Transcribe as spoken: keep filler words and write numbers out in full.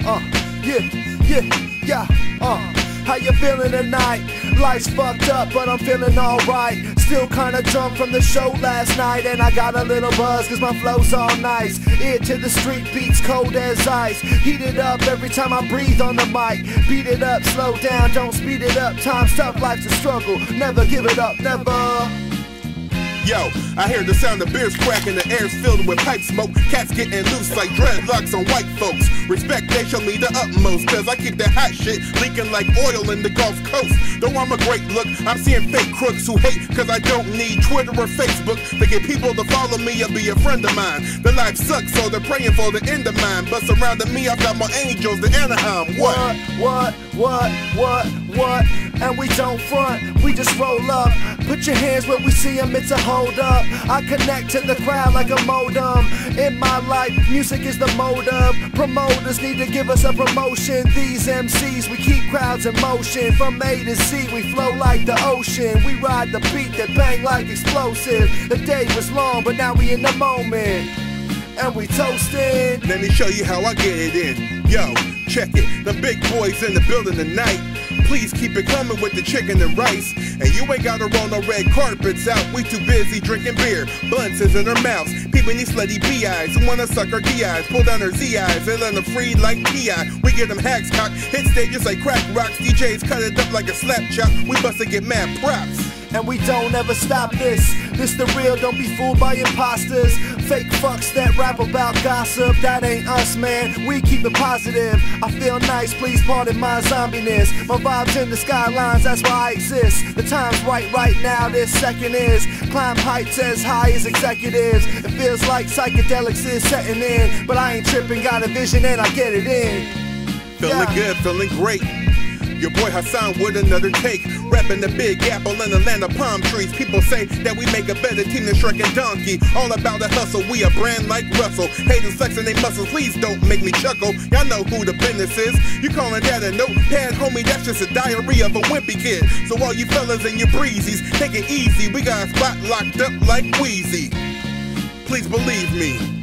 uh, yeah, yeah, yeah, uh. How you feeling tonight? Life's fucked up, but I'm feeling alright. Still kinda drunk from the show last night, and I got a little buzz cause my flow's all nice. Ear to the street beats, cold as ice. Heat it up every time I breathe on the mic. Beat it up, slow down, don't speed it up. Time's tough, life's a struggle. Never give it up, never. Yo, I hear the sound of beers cracking, the air's filled with pipe smoke. Cats getting loose like dreadlocks on white folks. Respect, they show me the utmost, cause I keep that hot shit leaking like oil in the Gulf Coast. Though I'm a great look, I'm seeing fake crooks who hate, cause I don't need Twitter or Facebook to get people to follow me or be a friend of mine. The life sucks, so they're praying for the end of mine. But surrounding me, I've got more angels than Anaheim. What? What, what, what, what, what? And we don't front, we just roll up. Put your hands where we see them, it's a hold up. I connect to the crowd like a modem. In my life, music is the motive. Promoters need to give us a promotion. These M Cs, we keep crowds in motion. From A to Z, we flow like the ocean. We ride the beat that bang like explosive. The day was long, but now we in the moment. And we toasting. Let me show you how I get it in. Yo, check it, the big boys in the building tonight. Please keep it coming with the chicken and rice. And you ain't gotta roll no red carpets out. We too busy drinking beer, blunts is in our mouths. People need slutty B Is who wanna suck our D Is. Pull down their Z Is and let them free like P I. We get them hacks cocked, hit stages like crack rocks. D Js cut it up like a slap chop. We bust to get mad props. And we don't ever stop this. This the real, don't be fooled by imposters. Fake fucks that rap about gossip. That ain't us, man, we keep it positive. I feel nice, please pardon my zombiness. My vibes in the skylines, that's why I exist. The time's right right now, this second is. Climb heights as high as executives. It feels like psychedelics is setting in. But I ain't tripping, got a vision and I get it in. Feeling Yeah. good, feeling great. Your boy Hassan with another take. Rapping the Big Apple in the land of palm trees. People say that we make a better team than Shrek and Donkey. All about the hustle, we a brand like Russell. Haters flexing their muscles, please don't make me chuckle. Y'all know who the business is. You calling that a notepad, homie? That's just a diary of a wimpy kid. So all you fellas and your breezies, take it easy. We got a spot locked up like Wheezy. Please believe me.